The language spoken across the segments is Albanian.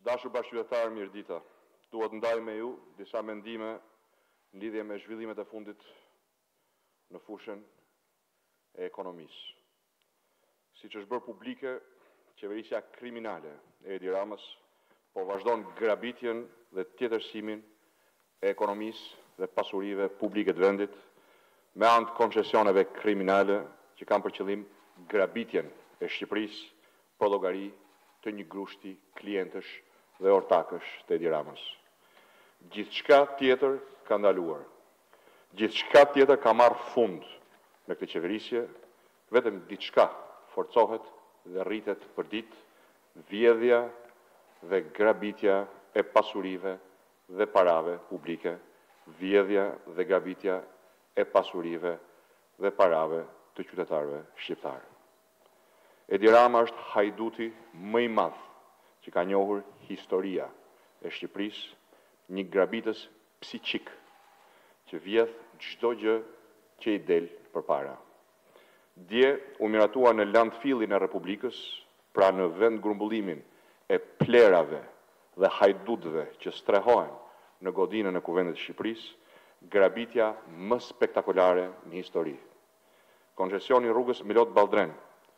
Dashur bashkëqytetarë, mirëdita. Dua të ndaj me ju disa mendime në lidhje me zhvillimet e fundit në fushën e ekonomisë. Siç është bërë publike, qeverisja kriminale e Edi Ramës po vazhdon grabitjen dhe tjetërsimin e ekonomisë dhe pasurive publike të vendit me anë të koncesioneve kriminale që kanë për qëllim grabitjen e Shqipërisë për llogari të një grushti klientësh dhe ortakësh të Edi Ramës. Gjithçka tjetër ka ndaluar. Gjithçka tjetër ka marrë fund në këtë qeverisje, vetëm diçka forcohet dhe rritet për ditë, vjedhja dhe grabitja e pasurive dhe parave publike, vjedhja dhe grabitja e pasurive dhe parave të qytetarëve shqiptarë. Edi Rama është hajduti më i madh që ka njohur historia e Shqipërisë, një grabitës psiqik që vjedh çdo gjë që i del përpara. Dje u miratua në landfillin e Republikës, pra në vend grumbullimin e plerave dhe hajdutëve që strehohen në godinën e kuvendit të Shqipërisë, grabitja më spektakolare në histori. Koncesioni rrugës Milot Balldren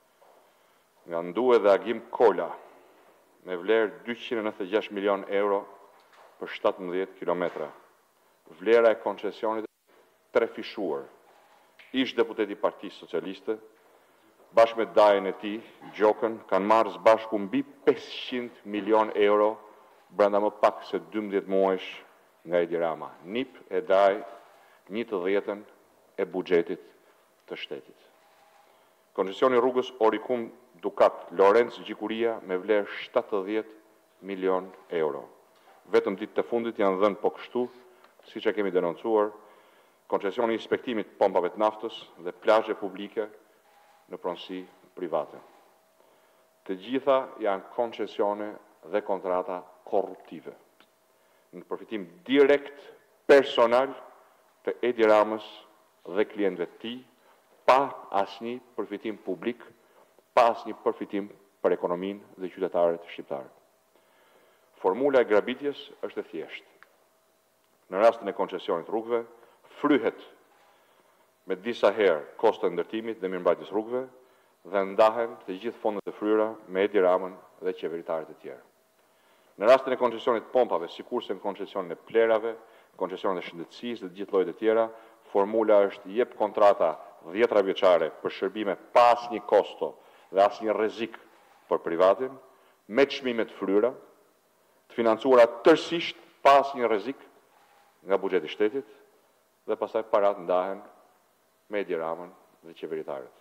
nga Ndue dhe Agim Kola me vlerë 296 milion euro për 17 kilometra. Vlera e koncesionit trefishuar. Ish deputeti i Partisë Socialiste, bashkë me dajen e tij, Gjokën, kanë marrë së bashku mbi 500 milion euro brenda më pak se 12 muajsh nga Edi Rama. NIP e daj 1/10 e buxhetit të shtetit. Koncesioni rrugës Orikum Dukat Lorenz Gjikuria me vlerë 70 milion euro. Vetëm ditë të fundit janë dhënë po kështu, siç e kemi denoncuar, koncesioni i inspektimit pompave të naftës dhe plazhe publike në pronësi private. Të gjitha janë koncesione dhe kontrata korruptive, në përfitim direkt personal të Edi Ramës dhe klientëve të tij, pa asnjë përfitim publik, pa asnjë përfitim për ekonominë dhe qytetarët shqiptarë. Formula e grabitjes është e thjeshtë. Në rastin e koncesionit rrugëve, fryhet me disa herë kosto e ndërtimit dhe mirëmbajtjes rrugëve dhe ndahen të gjithë fondet e fryera me Edi Ramën dhe qeveritarët e tjerë. Në rastin e koncesionit pompave, sikurse në koncesionin e plerave, koncesionin e shëndetësisë dhe të gjithë llojet e tjera, formula është jep kontrata 10 vjeçare për shërbime pa asnjë kosto dhe asnjë rrezik për privatin, me çmime të fryera, të financuara tërësisht pa asnjë rrezik nga buxheti i shtetit dhe pastaj parat ndahen me Edi Ramën dhe qeveritarët.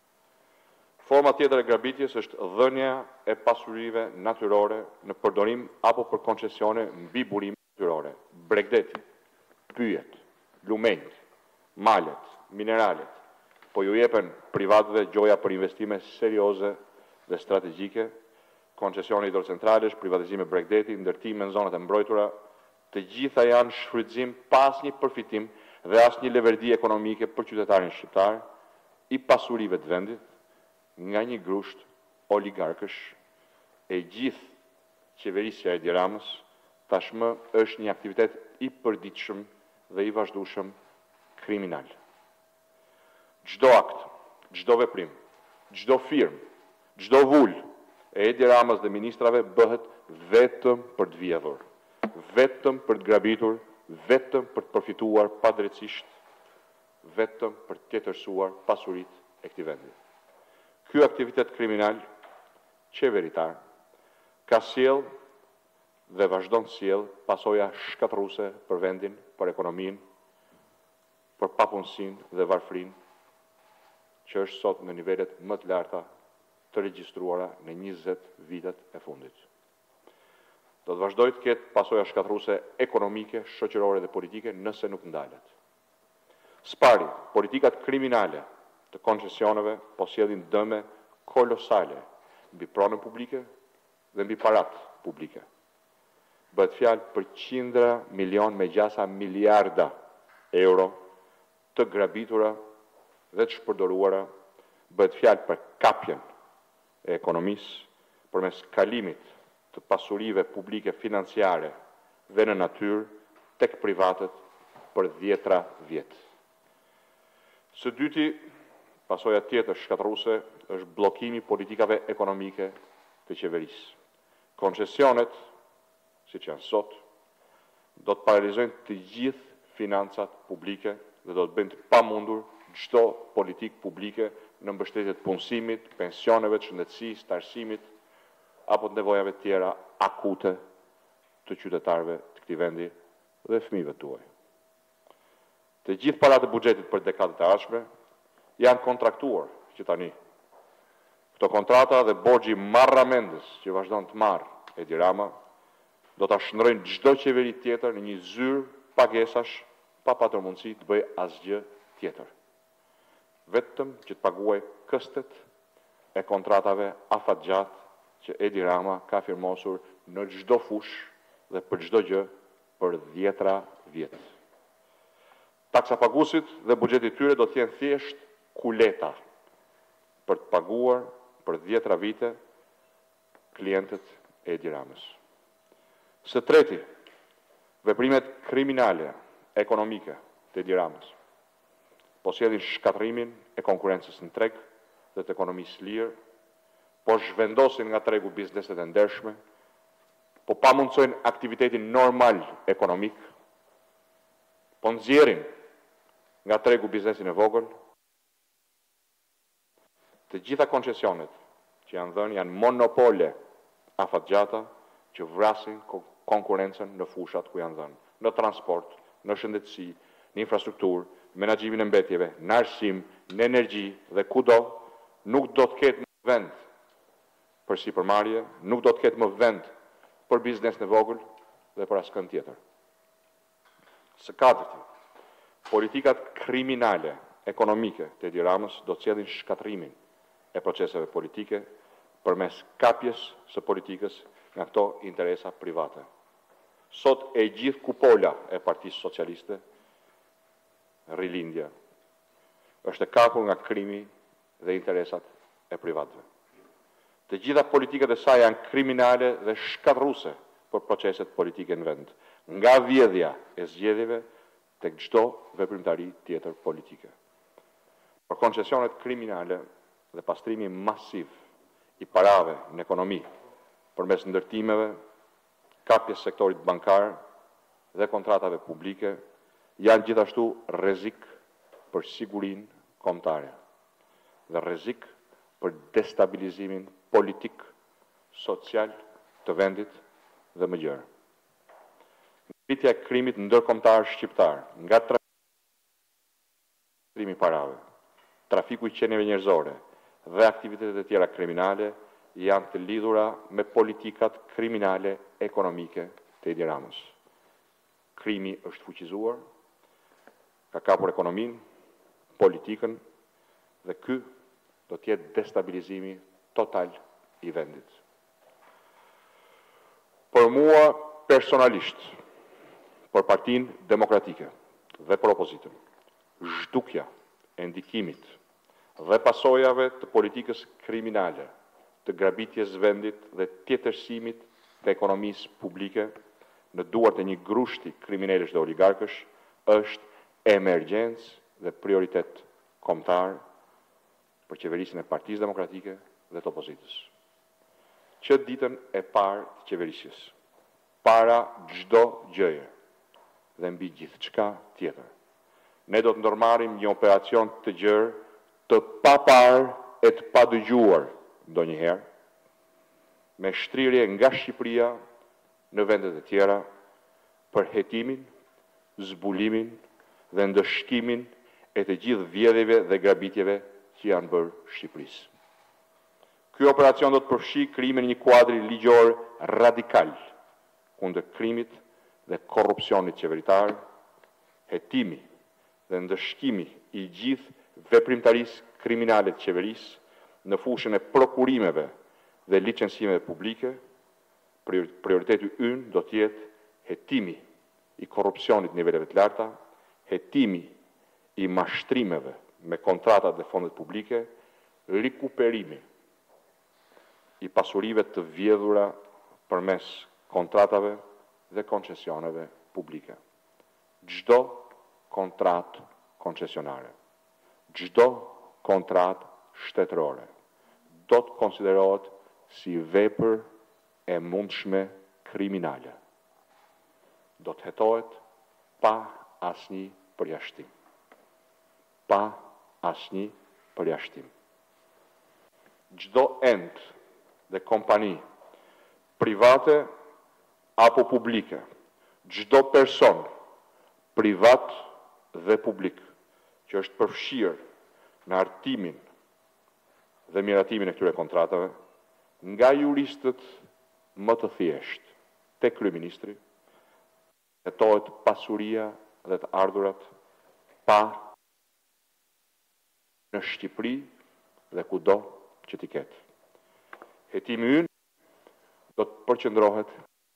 Forma tjetër e grabitjes është dhënia e pasurive natyrore në përdorim apo për koncesione mbi burime natyrore. Bregdeti, pyjet, lumenjt, malet, mineralet, po ju jepen privatëve gjoja për investime serioze dhe strategjike, koncesioni hidrocentralesh, privatizime bregdeti, ndërtime në zonat e mbrojtura, të gjitha janë shfrytëzim pa asnjë përfitim dhe asnjë leverdi ekonomike për qytetarin shqiptar, i pasurive të vendit, nga një grusht oligarkësh, e gjithë qeverisja e Edi Ramës tashmë është një aktivitet i përditshëm dhe i vazhdueshëm kriminal. Çdo akt, çdo veprim, çdo firmë, çdo vul e Edi Ramës dhe ministrave bëhet vetëm për të vjedhur, vetëm për të grabitur, vetëm për të përfituar padrejtisht, vetëm për të tjetërsuar pasuritë e këtij vendi. Ky aktivitet kriminal qeveritar ka sjell dhe vazhdon të sjell pasoja shkatërruese për vendin, për ekonominë, për papunësinë dhe varfrinë, që është sot në nivelet më të larta të regjistruara në 20 vitet e fundit. Do të vazhdojë të ketë pasoja shkatërruese ekonomike, shoqërore dhe politike nëse nuk ndalet. Spari, politikat kriminale të koncesioneve po sjellin dëme kolosale mbi pronën publike dhe mbi parat publike. Bëhet fjalë për qindra milion me gjasa miliarda euro të grabitura dhe të shpërdoruara, bëhet fjalë për kapjen e ekonomisë përmes kalimit të pasurive publike financiare dhe në natyrë tek privatët për 10 vjet. Së dyti, pasoja tjetër shkatërruese është bllokimi i politikave ekonomike të qeverisë. Koncesionet, siç janë sot, do të paralizojnë të gjithë financat publike dhe do të bëjnë të pamundur çdo politikë publike në mbështetje të punësimit, pensioneve, të shëndetësisë, të arsimit apo të nevojave tjera akute të qytetarëve të këtij vendi dhe fëmijëve tuaj. Të gjithë paratë e buxhetit për dekadat e ardhshme janë kontraktuar që tani. Këto kontrata dhe borxhi marramendës që vazhdon të marrë Edi Rama do ta shndrojnë çdo qeveri tjetër në një zyrë pagesash pa patur mundësi të bëjë asgjë tjetër. Vetëm që të paguaj këstet e kontratave afatgjatë që Edi Rama ka firmosur në çdo fush dhe për çdo gjë për 10 vjet. Taksa paguesit dhe buxheti i tyre do të jenë thjesht kuleta për të paguar për 10 vite klientët e Edi Ramës. Së treti, veprimet kriminale ekonomike të Edi Ramës posjedhin shkatrimin e konkurrencës në treg dhe të ekonomisë lirë, po zhvendosin nga tregu bizneset e ndershme, po pamundsojnë aktivitetin normal ekonomik, po nxjerrin nga tregu biznesin e vogël. Të gjitha koncesionet që janë dhënë janë monopole afatgjata që vrasin konkurrencën në fushat ku janë dhënë, në transport, në shëndetësi, në infrastrukturë, menaxhimin e mbetjeve, në arsim, në energji dhe kudo, nuk do të ketë më vend për sipërmarrje, nuk do të ketë më vend për biznes në vogël dhe për askënd tjetër. Së katërti, politikat kriminale ekonomike të Edi Ramës do të sjellin shkatrimin e proceseve politike përmes kapjes së politikës nga këto interesa private. Sot e gjithë kupola e Partisë Socialiste, rilindja, është e kapur nga krimi dhe interesat e privatëve. Të gjitha politikat e saj janë kriminale dhe shkatërruese për proceset politike në vend, nga vjedhja e zgjedhjeve tek çdo veprimtari tjetër politike. Për koncesionet kriminale dhe pastrimi masiv i parave në ekonomi përmes ndërtimeve, kapjes sektorit bankar dhe kontratave publike janë gjithashtu rrezik për sigurinë kombëtare dhe rrezik për destabilizimin politik, social të vendit dhe më gjërë. Ngritja e krimit ndërkombëtar shqiptar nga trafiku i parave, trafiku i qenieve njerëzore dhe aktivitetet e tjera kriminale janë të lidhura me politikat kriminale ekonomike të Edi Ramës. Krimi është fuqizuar, ka kapur ekonominë, politikën dhe ky do të jetë destabilizimi total i vendit. Për mua personalisht, për Partinë Demokratike dhe për opozitën, zhdukja e ndikimit dhe pasojave të politikës kriminale, të grabitjes vendit dhe tjetërsimit të ekonomisë publike në duart e një grushti kriminalësh dhe oligarkësh është emergjencë dhe prioritet kombëtar për qeverisjen e Partisë Demokratike dhe të opozitës. Që ditën e parë të qeverisjes, para çdo gjëje dhe mbi gjithçka tjetër, ne do të ndërmarrim një operacion të gjerë, të paparë e të padëgjuar ndonjëherë, me shtrirje nga Shqipëria në vendet e tjera për hetimin, zbulimin dhe ndëshkimin e të gjithë vjedhjeve dhe grabitjeve që janë bërë Shqipërisë. Ky operacion do të përfshi krijimin e një kuadri ligjor radikal kundër krimit dhe korrupsionit qeveritar, hetimi dhe ndëshkimi i gjithë veprimtarisë kriminale të qeverisë në fushën e prokurimeve dhe licencimeve publike. Prioriteti ynë do të jetë hetimi i korrupsionit në niveleve të larta, hetimi i mashtrimeve me kontratat dhe fondet publike, rikuperimi i pasurive të vjedhura përmes kontratave dhe koncesioneve publike. Çdo kontratë koncesionare, çdo kontratë shtetërore do të konsiderohet si vepër e mundshme kriminale. Do të hetohet pa asnjë përjashtim. Pa asnjë përjashtim. Çdo ent dhe kompani, private apo publike, çdo person, privat dhe publik, që është përfshirë në hartimin dhe miratimin e këtyre kontratave, nga juristët më të thjeshtë, tek kryeministri, hetohet pasuria dhe të ardhurat pa në Shqipëri dhe kudo që t'i ketë. Hetimi ynë do të përqendrohet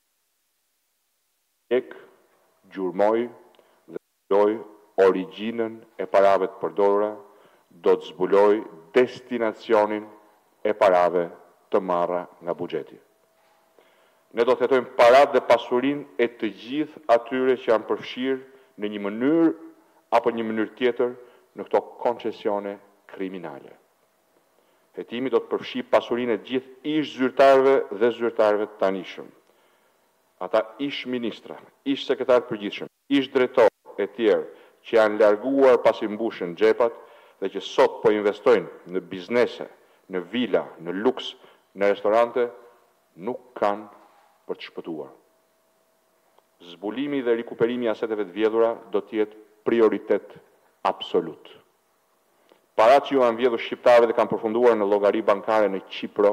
tek gjurmoj dhe zbuloj origjinën e parave të përdorura, do të zbuloj destinacionin e parave të marra nga buxheti. Ne do të hetojmë parat dhe pasurinë e të gjithë atyre që janë përfshirë në një mënyrë apo një mënyrë tjetër në këto koncesione kriminale. Hetimi do të përfshijë pasurinë e gjithë ish zyrtarëve dhe zyrtarëve të tanishëm. Ata ish ministra, ish sekretar përgjithshëm, ish drejtor e tjerë që janë larguar pasi mbushën xhepat dhe që sot po investojnë në biznese, në vila, në luks, në restorante, nuk kanë për të shpëtuar. Zbulimi dhe rikuperimi i aseteve të vjedhura do të jetë prioritet absolut. Parat që ju janë vjedhur shqiptarëve dhe kanë përfunduar në llogari bankare në Kipro,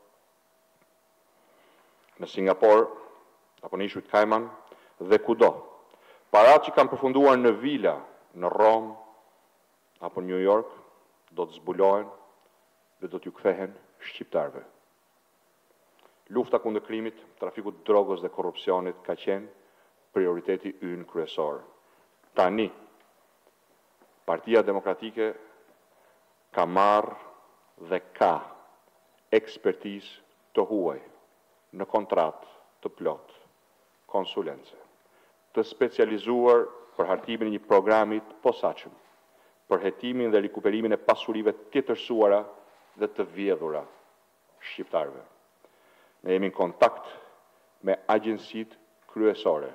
në Singapore, apo në Ishujt Kajman dhe kudo. Parat që kanë përfunduar në vila, në Rom, apo në New York, do të zbulohen dhe do t'ju kthehen shqiptarëve. Lufta kundër krimit, trafikut të drogës dhe korrupsionit ka qenë prioriteti ynë kryesor. Tani, Partia Demokratike ka marrë dhe ka ekspertizë të huaj në kontratë të plot, konsulence, të specializuar për hartimin e një programi të posaçëm, për hetimin dhe rikuperimin e pasurive të tjetërsuara dhe të vjedhura shqiptarëve. Ne jemi në kontakt me agjensitë kryesore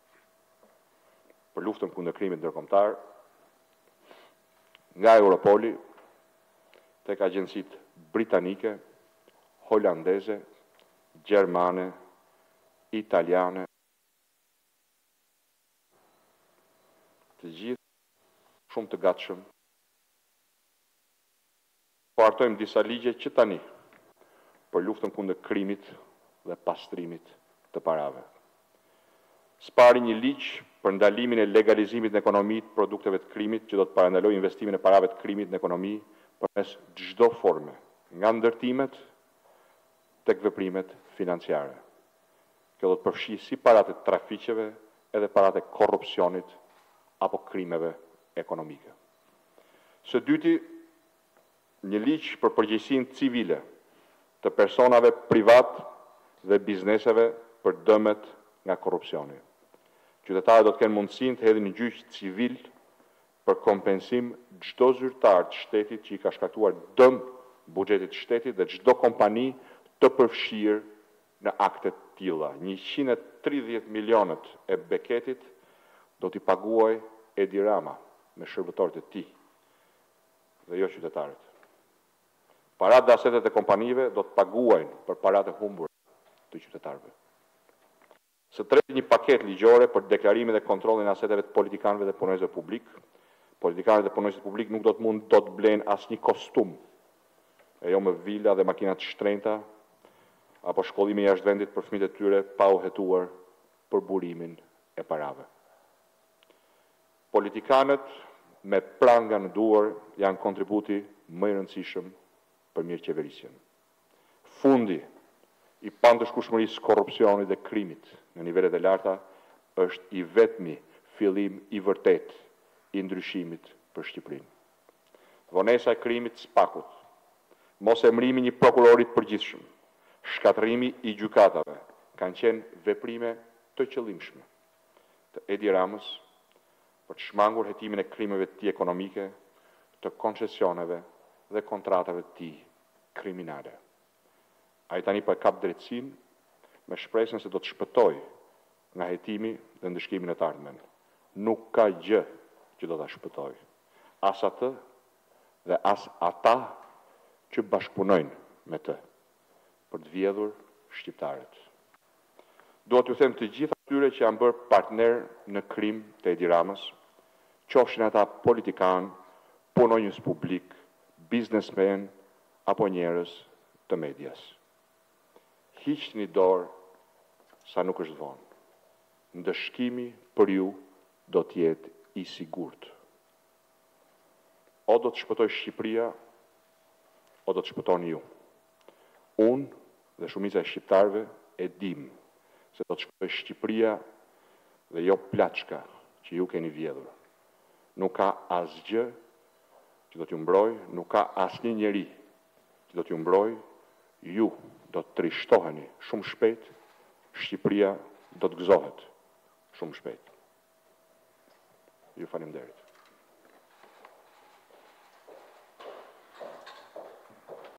për luftën kundër krimit ndërkombëtar, nga Europoli tek agjensitë britanike, holandeze, gjermane, italiane, të gjithë shumë të gatshëm. Po hartojmë disa ligje që tani për luftën kundër krimit dhe pastrimit të parave. Spari një ligj për ndalimin e legalizimit në ekonomi të produkteve të krimit që do të parandalojë investimin e parave të krimit në ekonomi përmes çdo forme, nga ndërtimet tek veprimet financiare. Kjo do të përfshijë si parat e trafiqeve edhe parat e korrupsionit apo krimeve ekonomike. Së dyti, një ligj për përgjegjësinë civile të personave privat dhe bizneseve për dëmet nga korrupsioni. Qytetarët do të kenë mundësinë të hedhin në gjyq civil për kompensim çdo zyrtar të shtetit që i ka shkaktuar dëm buxhetit të shtetit dhe çdo kompani të përfshirë në akte të tilla. 130 milionët e beketit do t'i paguaj Edi Rama me shërbëtorët e tij dhe jo qytetarët. Parat dhe asetet e kompanive do të paguajnë për parat e humbur të qytetarëve. Së treti, një paket ligjore për deklarimin dhe kontrollin e aseteve të politikanëve dhe punonjësve publik. Politikanët dhe punonjësit publik nuk do të blejnë asnjë kostum, e jo me vila dhe makina të shtrenjta, apo shkollime jashtë vendit për fëmijët e tyre pa u hetuar për burimin e parave. Politikanët me pranga në duar janë kontributi më i rëndësishëm për mirëqeverisjen. Fundi i pandëshkueshmërisë, korrupsionit dhe krimit në nivelet e larta është i vetmi fillim i vërtet i ndryshimit për Shqipërinë. Vonesa e krimit spakut, mos emërimi një prokurorit përgjithshëm, shkatërrimi i gjykatave kanë qenë veprime të qëllimshme të Edi Ramës për të shmangur hetimin e krimeve të tij ekonomike, të koncesioneve dhe kontratave të tij kriminale. Ai tani po e kap drejtësinë me shpresën se do të shpëtoj nga hetimi dhe ndëshkimin e të ardhmen. Nuk ka gjë që do ta shpëtoj. As atë dhe as ata që bashkëpunojnë me të për të vjedhur shqiptarët. Dua t'ju them të gjitha atyre që janë bërë partner në krim të Edi Ramës, qofshin ata politikan, punonjës publik, biznesmen apo njerëz të medias. Hiqni dorë sa nuk është vonë. Ndëshkimi për ju do t'jetë i sigurt. O do të shpëtoj Shqipëria, o do të shpëtoni ju. Unë dhe shumica e shqiptarëve e dim se do të shpëtoj Shqipëria dhe jo plaçka që ju keni vjedhur. Nuk ka asgjë që do t'ju mbroj, nuk ka asnjë njeri që do t'ju mbroj, ju do të trishtoheni shumë shpejt, Shqipëria do të gëzohet shumë shpejt. Ju faleminderit.